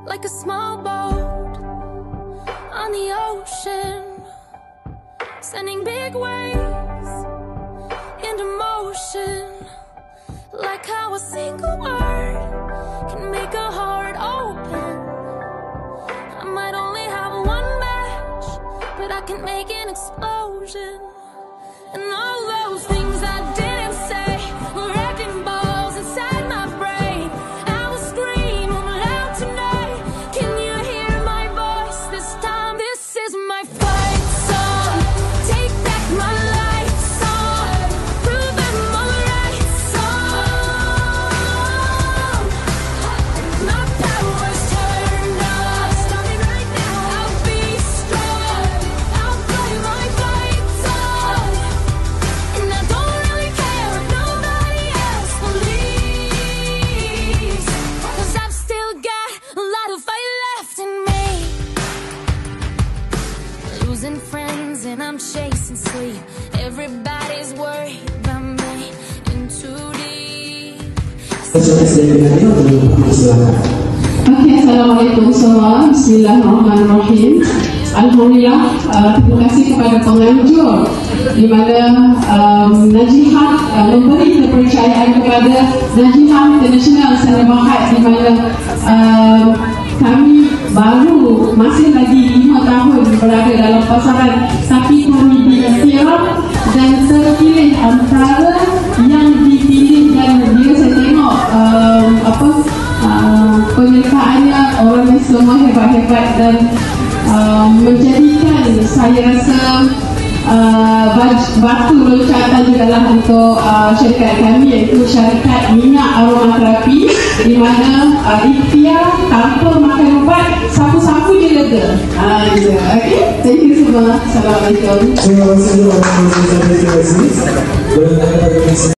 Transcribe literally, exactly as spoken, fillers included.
like a small boat on the ocean, sending big waves into motion, like how a single word can make a heart open. I might only have one match, but I can make an explosion. And all those things I didn't say were wrecking balls inside my brain. I will scream loud tonight. Can you hear my voice this time? This is my fight song. Take back my life song. Prove I'm alright song. My power's turned on. Starting right now. I'll be strong. I'll play my fight song. And I don't really care if nobody else believes, 'cause I've still got a lot of fight left in me. Losing friends and I'm chasing sleep. Everybody's worried about me in too deep. Okey, Assalamualaikum semua. Bismillahirrahmanirrahim. Alhamdulillah, uh, terima kasih kepada penganjur di mana um, Najihat uh, memberi kepercayaan kepada Najihat International Sana Berhad, di mana uh, kami baru masih lagi lima tahun berada dalam pasaran, tapi kami diiktiraf dan terpilih antara yang dipilih. Dan dia saya tengok um, apa uh, penyertaannya orang yang semua hebat-hebat dan uh, menjadikan saya rasa uh, batu loncatan juga lah untuk uh, syarikat kami, iaitu syarikat minyak aromaterapi, di mana uh, ikhtiar tanpa makan ubat, sapu-sapu je lega. Uh, yeah. Okay, thank you semua. Assalamualaikum. Terima kasih.